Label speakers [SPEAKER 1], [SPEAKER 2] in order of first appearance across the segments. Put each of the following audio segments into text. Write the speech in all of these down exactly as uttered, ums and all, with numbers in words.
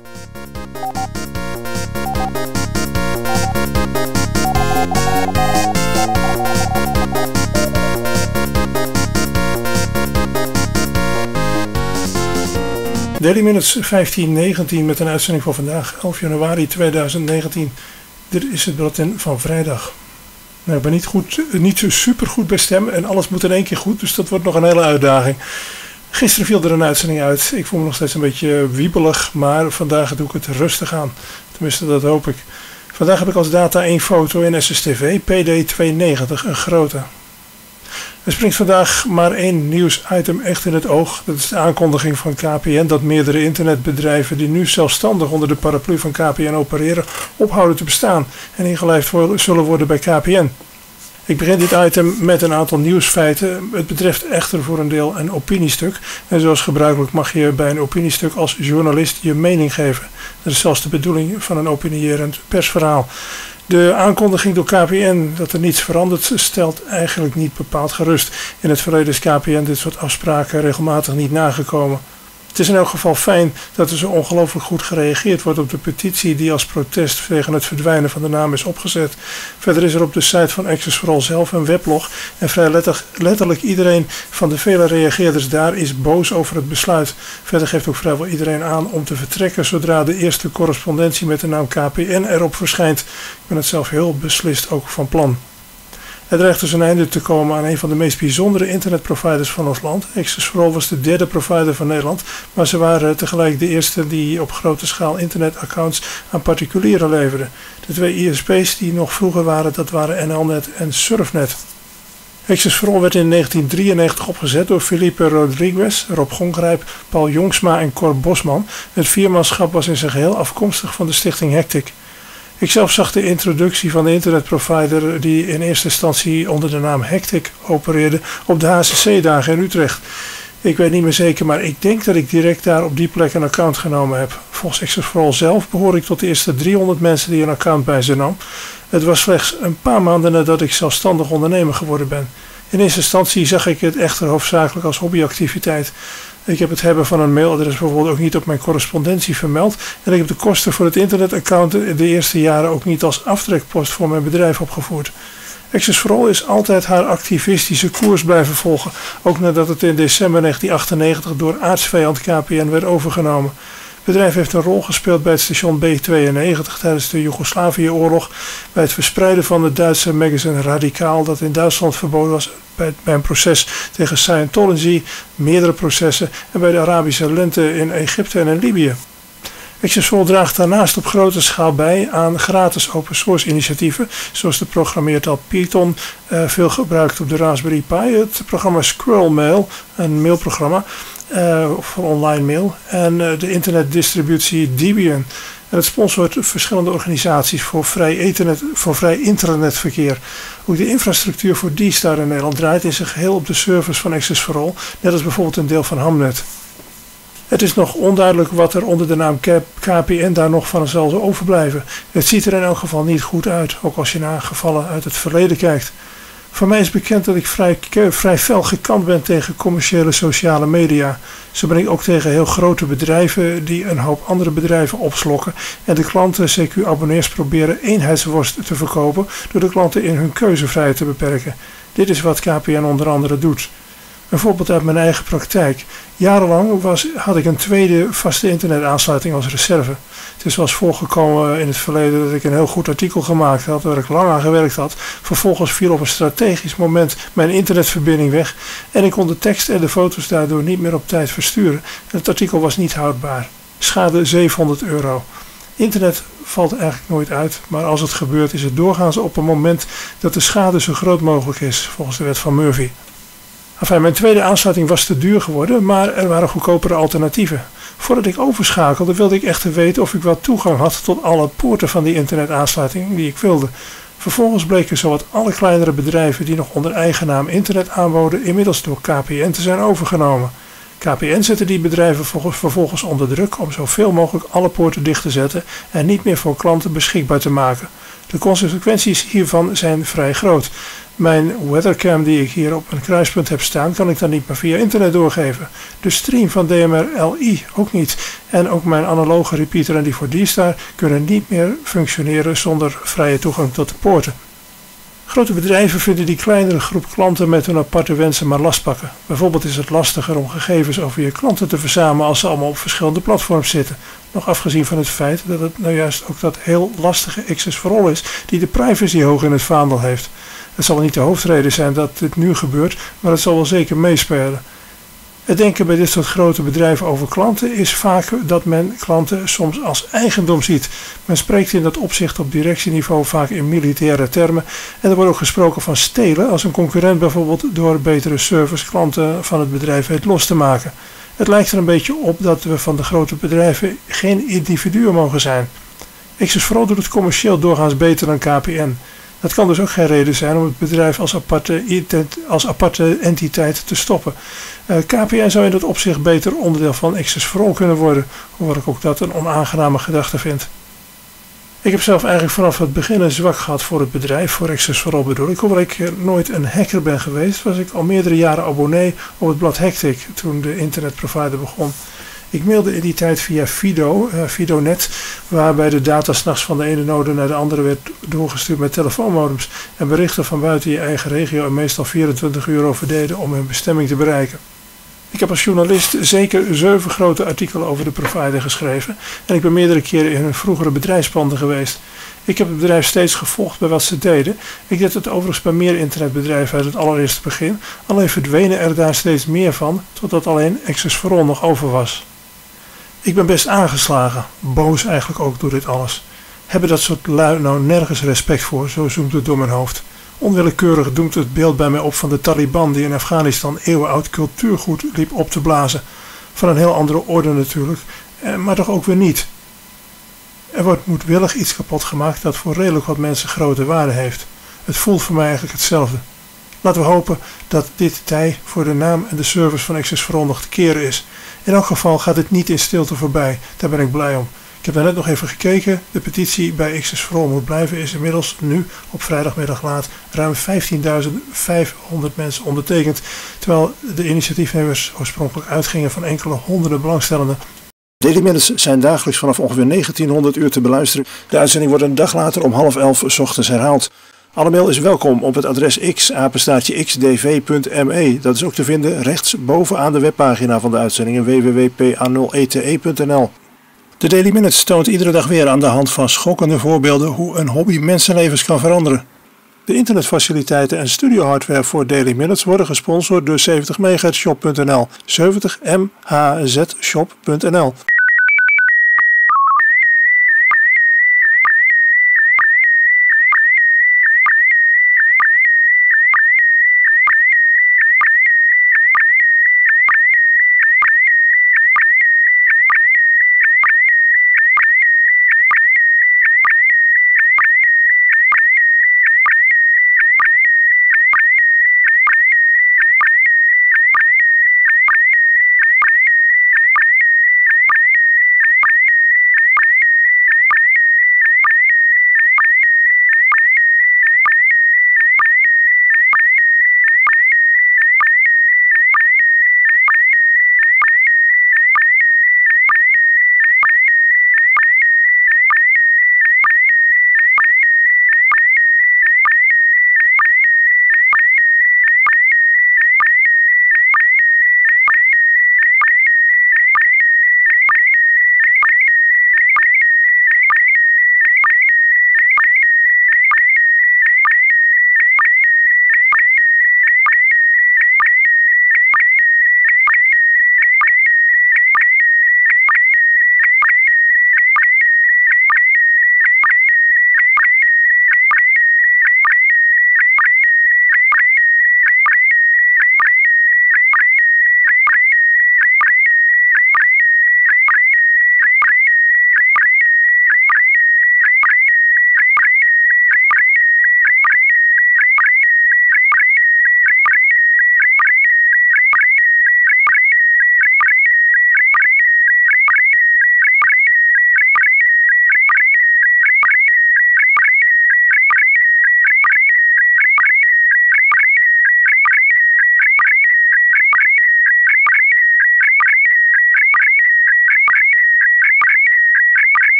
[SPEAKER 1] Daily Minutes vijftien negentien met een uitzending van vandaag, elf januari tweeduizend negentien. Dit is het bulletin van vrijdag. Nou, ik ben niet, goed, niet zo super goed bij stem en alles moet in één keer goed, dus dat wordt nog een hele uitdaging. Gisteren viel er een uitzending uit. Ik voel me nog steeds een beetje wiebelig, maar vandaag doe ik het rustig aan. Tenminste, dat hoop ik. Vandaag heb ik als data één foto in S S T V, P D tweehonderdnegentig, een grote. Er springt vandaag maar één nieuwsitem echt in het oog. Dat is de aankondiging van K P N dat meerdere internetbedrijven die nu zelfstandig onder de paraplu van K P N opereren, ophouden te bestaan en ingelijfd zullen worden bij K P N. Ik begin dit item met een aantal nieuwsfeiten. Het betreft echter voor een deel een opiniestuk. En zoals gebruikelijk mag je bij een opiniestuk als journalist je mening geven. Dat is zelfs de bedoeling van een opinierend persverhaal. De aankondiging door K P N dat er niets verandert stelt eigenlijk niet bepaald gerust. In het verleden is K P N dit soort afspraken regelmatig niet nagekomen. Het is in elk geval fijn dat er zo ongelooflijk goed gereageerd wordt op de petitie die als protest tegen het verdwijnen van de naam is opgezet. Verder is er op de site van Access for All zelf een weblog en vrij letter, letterlijk iedereen van de vele reageerders daar is boos over het besluit. Verder geeft ook vrijwel iedereen aan om te vertrekken zodra de eerste correspondentie met de naam K P N erop verschijnt. Ik ben het zelf heel beslist ook van plan. Er dreigt dus een einde te komen aan een van de meest bijzondere internetproviders van ons land. Access for All was de derde provider van Nederland, maar ze waren tegelijk de eerste die op grote schaal internetaccounts aan particulieren leverden. De twee I S P's die nog vroeger waren, dat waren N L net en Surfnet. Access for All werd in negentien drieënnegentig opgezet door Felipe Rodriguez, Rob Gongrijp, Paul Jongsma en Cor Bosman. Het viermanschap was in zijn geheel afkomstig van de stichting Hectic. Ikzelf zag de introductie van de internetprovider die in eerste instantie onder de naam Hectic opereerde op de H C C-dagen in Utrecht. Ik weet niet meer zeker, maar ik denk dat ik direct daar op die plek een account genomen heb. Volgens Access for All zelf behoor ik tot de eerste driehonderd mensen die een account bij ze nam. Het was slechts een paar maanden nadat ik zelfstandig ondernemer geworden ben. In eerste instantie zag ik het echter hoofdzakelijk als hobbyactiviteit. Ik heb het hebben van een mailadres bijvoorbeeld ook niet op mijn correspondentie vermeld. En ik heb de kosten voor het internetaccount de eerste jaren ook niet als aftrekpost voor mijn bedrijf opgevoerd. Access for All is altijd haar activistische koers blijven volgen. Ook nadat het in december negentien achtennegentig door aartsvijand K P N werd overgenomen. Het bedrijf heeft een rol gespeeld bij het station B tweeënnegentig tijdens de Joegoslavië-oorlog, bij het verspreiden van het Duitse magazine Radicaal dat in Duitsland verboden was, bij, bij een proces tegen Scientology, meerdere processen en bij de Arabische lente in Egypte en in Libië. Access for All draagt daarnaast op grote schaal bij aan gratis open source initiatieven, zoals de programmeertaal Python, uh, veel gebruikt op de Raspberry Pi, het programma Squirrel Mail, een mailprogramma, Uh, voor online mail en uh, de internetdistributie Debian. En het sponsort verschillende organisaties voor vrij, ethernet, voor vrij internetverkeer. Ook de infrastructuur voor D-Star in Nederland draait in zijn geheel op de servers van Access for All, net als bijvoorbeeld een deel van Hamnet. Het is nog onduidelijk wat er onder de naam K P N daar nog van zal overblijven. Het ziet er in elk geval niet goed uit, ook als je naar gevallen uit het verleden kijkt. Voor mij is bekend dat ik vrij, vrij fel gekant ben tegen commerciële sociale media. Zo ben ik ook tegen heel grote bedrijven die een hoop andere bedrijven opslokken en de klanten, C Q-abonnees, proberen eenheidsworst te verkopen door de klanten in hun keuzevrijheid te beperken. Dit is wat K P N onder andere doet. Een voorbeeld uit mijn eigen praktijk. Jarenlang was, had ik een tweede vaste internetaansluiting als reserve. Het is wel eens voorgekomen in het verleden dat ik een heel goed artikel gemaakt had, waar ik lang aan gewerkt had. Vervolgens viel op een strategisch moment mijn internetverbinding weg en ik kon de tekst en de foto's daardoor niet meer op tijd versturen. En het artikel was niet houdbaar. Schade zevenhonderd euro. Internet valt eigenlijk nooit uit, maar als het gebeurt is het doorgaans op een moment dat de schade zo groot mogelijk is, volgens de wet van Murphy. Enfin, mijn tweede aansluiting was te duur geworden, maar er waren goedkopere alternatieven. Voordat ik overschakelde wilde ik echter weten of ik wel toegang had tot alle poorten van die internetaansluiting die ik wilde. Vervolgens bleken zowat alle kleinere bedrijven die nog onder eigen naam internet aanboden inmiddels door K P N te zijn overgenomen. K P N zette die bedrijven vervolgens onder druk om zoveel mogelijk alle poorten dicht te zetten en niet meer voor klanten beschikbaar te maken. De consequenties hiervan zijn vrij groot. Mijn weathercam die ik hier op een kruispunt heb staan, kan ik dan niet meer via internet doorgeven. De stream van D M R L I ook niet. En ook mijn analoge repeater en die voor D-Star kunnen niet meer functioneren zonder vrije toegang tot de poorten. Grote bedrijven vinden die kleinere groep klanten met hun aparte wensen maar lastpakken. Bijvoorbeeld is het lastiger om gegevens over je klanten te verzamelen als ze allemaal op verschillende platforms zitten. Nog afgezien van het feit dat het nou juist ook dat heel lastige Access for All is die de privacy hoog in het vaandel heeft. Het zal niet de hoofdreden zijn dat dit nu gebeurt, maar het zal wel zeker meespelen. Het denken bij dit soort grote bedrijven over klanten is vaak dat men klanten soms als eigendom ziet. Men spreekt in dat opzicht op directieniveau vaak in militaire termen en er wordt ook gesproken van stelen als een concurrent bijvoorbeeld door betere service klanten van het bedrijf weet los te maken. Het lijkt er een beetje op dat we van de grote bedrijven geen individuen mogen zijn. Access for All doet het commercieel doorgaans beter dan K P N. Dat kan dus ook geen reden zijn om het bedrijf als aparte, als aparte entiteit te stoppen. Uh, K P N zou in dat opzicht beter onderdeel van Access for All kunnen worden, hoewel ik ook dat een onaangename gedachte vind. Ik heb zelf eigenlijk vanaf het begin een zwak gehad voor het bedrijf, voor Access for All bedoel ik. Hoewel ik nooit een hacker ben geweest, was ik al meerdere jaren abonnee op het blad Hectic toen de internetprovider begon. Ik mailde in die tijd via Fido, uh, FidoNet, waarbij de data 's nachts van de ene node naar de andere werd doorgestuurd met telefoonmodems en berichten van buiten je eigen regio en meestal vierentwintig uur over deden om hun bestemming te bereiken. Ik heb als journalist zeker zeven grote artikelen over de provider geschreven en ik ben meerdere keren in hun vroegere bedrijfspanden geweest. Ik heb het bedrijf steeds gevolgd bij wat ze deden. Ik deed het overigens bij meer internetbedrijven uit het allereerste begin, alleen verdwenen er daar steeds meer van, totdat alleen Access for All nog over was. Ik ben best aangeslagen, boos eigenlijk ook door dit alles. Hebben dat soort lui nou nergens respect voor, zo zoomt het door mijn hoofd. Onwillekeurig doemt het beeld bij mij op van de Taliban die in Afghanistan eeuwenoud cultuurgoed liep op te blazen. Van een heel andere orde natuurlijk, maar toch ook weer niet. Er wordt moedwillig iets kapot gemaakt dat voor redelijk wat mensen grote waarde heeft. Het voelt voor mij eigenlijk hetzelfde. Laten we hopen dat dit tij voor de naam en de service van Access for All nog te keren is. In elk geval gaat het niet in stilte voorbij, daar ben ik blij om. Ik heb daar net nog even gekeken, de petitie bij Access for All moet blijven is inmiddels nu op vrijdagmiddag laat ruim vijftienduizend vijfhonderd mensen ondertekend, terwijl de initiatiefnemers oorspronkelijk uitgingen van enkele honderden belangstellenden. Daily Minutes zijn dagelijks vanaf ongeveer negentienhonderd uur te beluisteren. De uitzending wordt een dag later om half elf 's ochtends herhaald. Alle mail is welkom op het adres x, apenstaartje x d v punt m e. Dat is ook te vinden rechts bovenaan de webpagina van de uitzendingen w w w punt p a nul e t e punt n l. De Daily Minutes toont iedere dag weer aan de hand van schokkende voorbeelden hoe een hobby mensenlevens kan veranderen. De internetfaciliteiten en studiohardware voor Daily Minutes worden gesponsord door zeventig megahertz shop punt n l, zeventig m h z shop punt n l.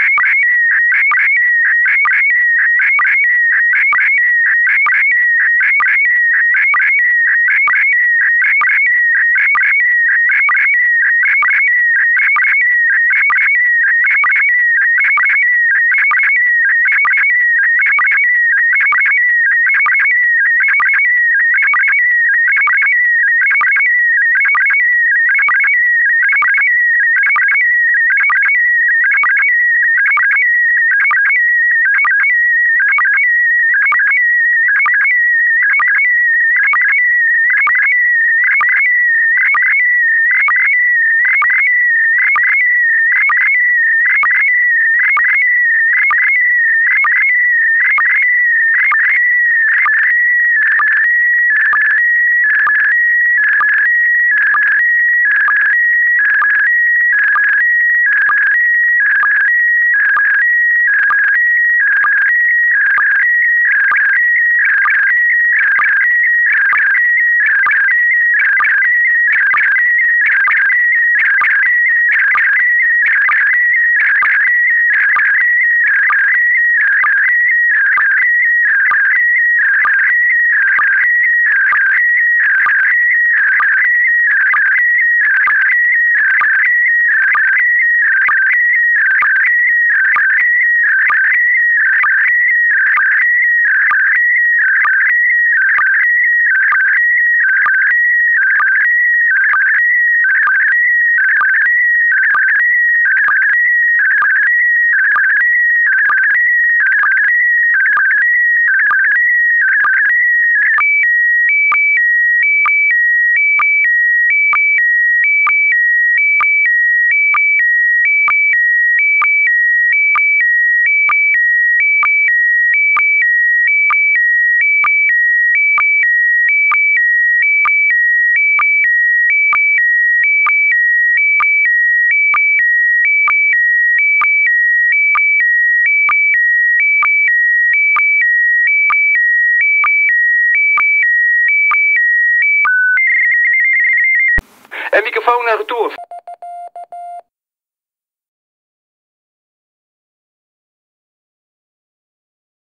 [SPEAKER 2] En microfoon naar retour.